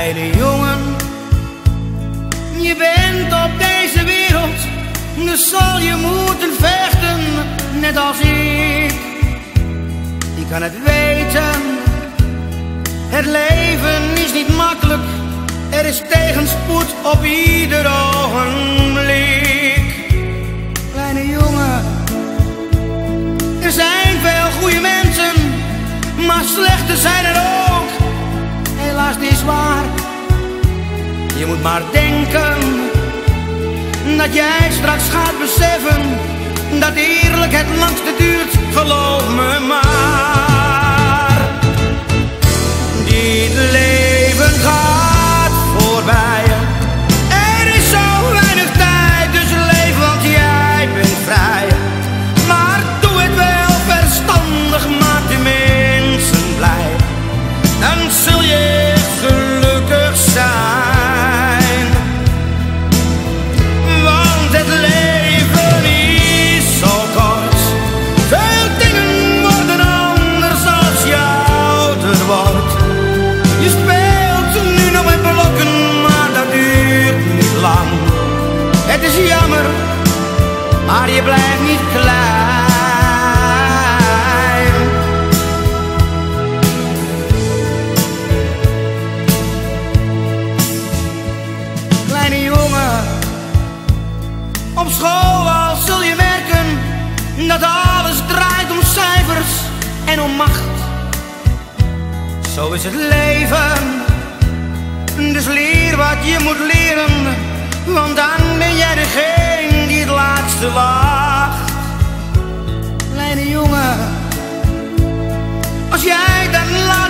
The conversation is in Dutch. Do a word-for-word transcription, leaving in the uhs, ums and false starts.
Kleine jongen, je bent op deze wereld, dus zal je moeten vechten, net als ik. Je kan het weten, het leven is niet makkelijk, er is tegenspoed op ieder ogenblik. Kleine jongen, er zijn veel goede mensen, maar slechte zijn er ook. Helaas, dit is waar. Je moet maar denken dat jij straks gaat beseffen dat eerlijk het langste duurt, geloof me maar. Dit leven gaat voorbij, er is zo weinig tijd, dus leef want jij bent vrij. Maar doe het wel verstandig, maak de mensen blij, dan zul je gelukkig zijn. Want het leven is zo kort, veel dingen worden anders als je ouder wordt. Je speelt nu nog met blokken, maar dat duurt niet lang. Het is jammer, maar je blijft niet klein. Kleine jongen, op school al zul je merken dat alles draait om cijfers en om macht. Zo is het leven, dus leer wat je moet leren, want dan ben jij degene die het laatste wacht. Kleine jongen, als jij dan laat